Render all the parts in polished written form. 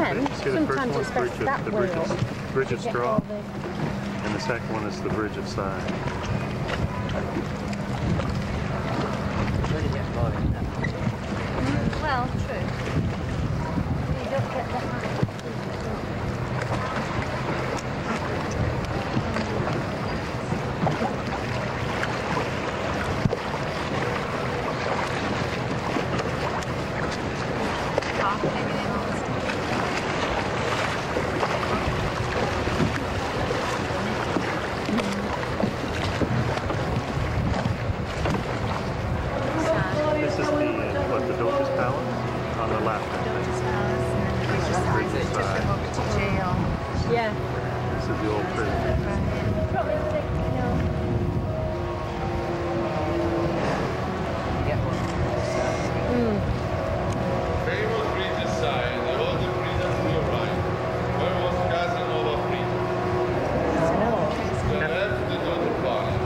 then sometimes it's best that way up. Bridge of Straw, and the second one is the Bridge of Sighs. Well, true. You don't get that much. Yeah. This is the old prison. Probably think, you know. Famous bridge side, the old prison to your right. Where was Casa Nova prison? To the left, the Dr. Palace.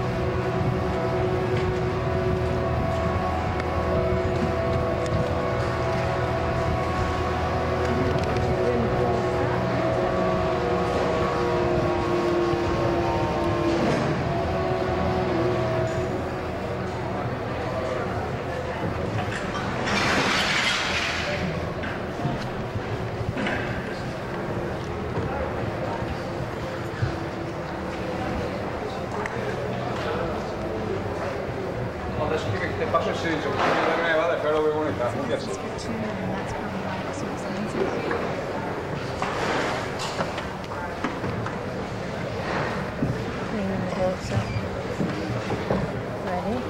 Adesso che te passo il seggio, perché me vale per la comunità, mi piace. Ready?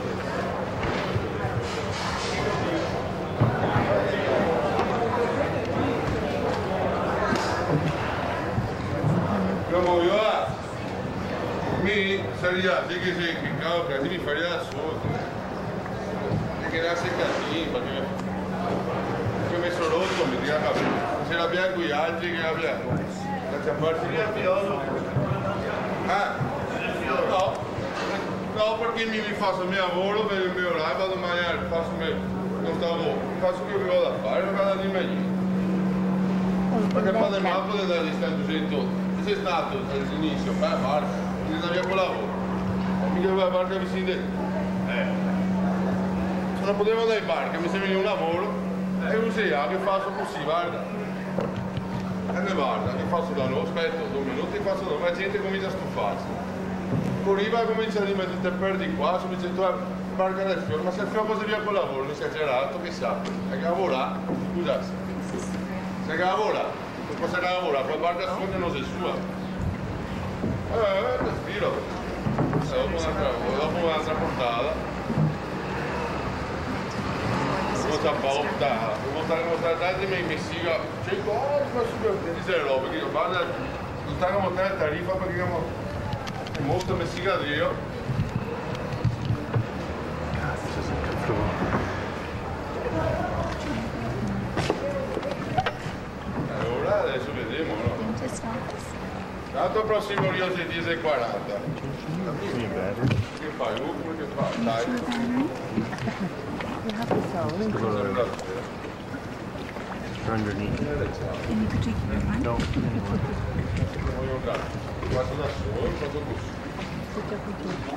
Como yo, mi sería, sí que sí, que claro, que así mi faría azul. Che era seccatina perché ho messo rotto mi dica se l'abbiamo qui altri che abbiamo da parte di Piolo no perché mi faccio il mio lavoro per il mio orario vado magari faccio che avevo da fare non vado di meglio perché fate il mappo dagli Stati Uniti sei stato all'inizio fai a Marca non aveva con lavoro mica aveva Marca vicino non potevo andare in barca, mi sembra un lavoro e così, che faccio così, guarda e ne guarda, che faccio da noi, aspetta 2 minuti e faccio da noi, la gente comincia a stufarsi corriva e comincia a rimettere te perdi qua, mi dice tu barca del fiore, ma se il fiore così via col lavoro, mi si è girato, che sa, è che lavora, scusate se che lavora, cosa che lavora, quella barca sfonda non si sua respiro dopo un'altra portata vou voltar atrás e me siga. Chegou, mas dizer porque eu vou não está como ter tarifa porque como mostra me siga dio. Allora adesso vediamo, no? Tanto prossimo io si dice 40. Che fai? Come che fai? Dai. You have the phone. Underneath. Any particular one? No. Faccio da solo, faccio così.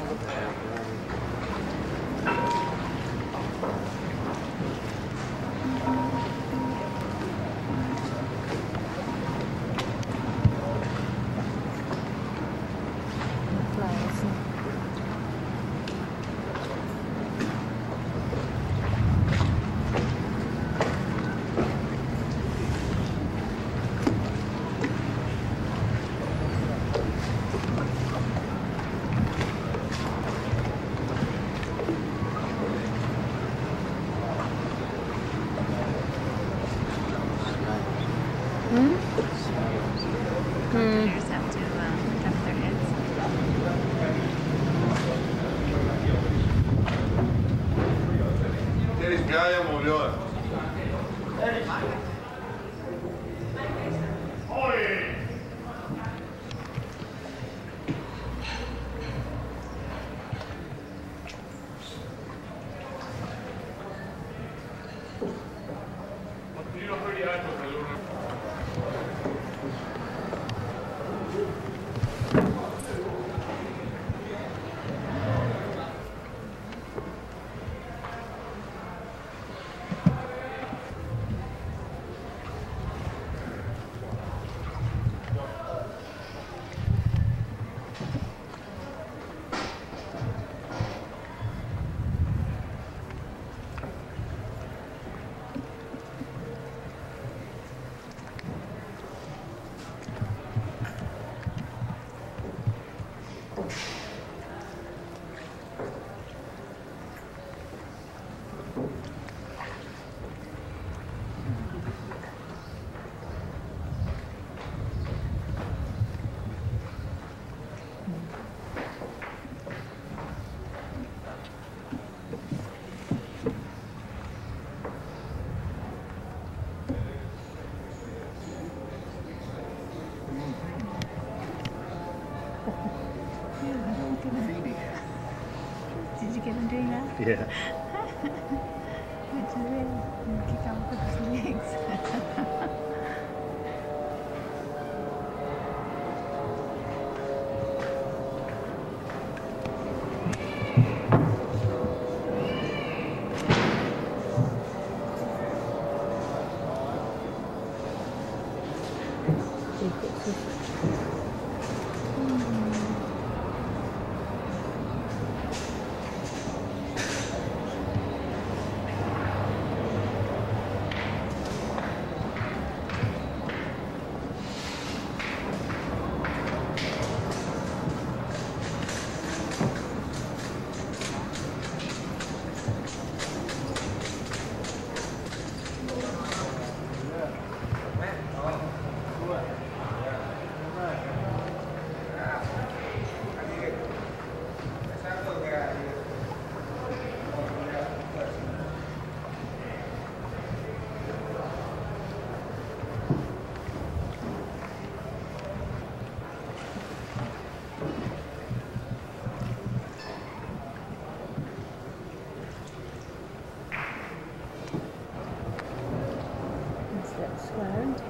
Players have to cover their heads. Che spiaggia muoio. Tiro pretty hard with the like it in doing that? Yeah. Which is really kick off with his legs. Square and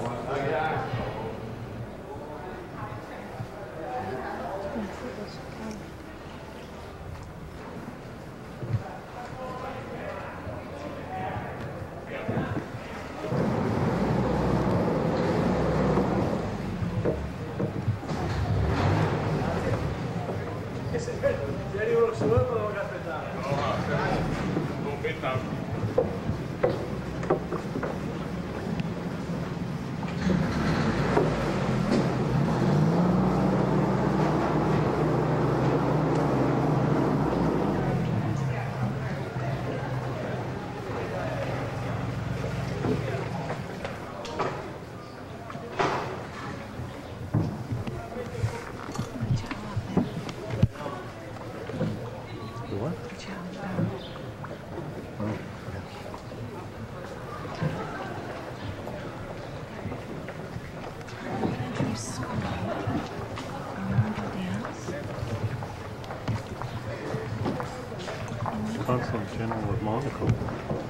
What? Oh, Consul General of Monaco.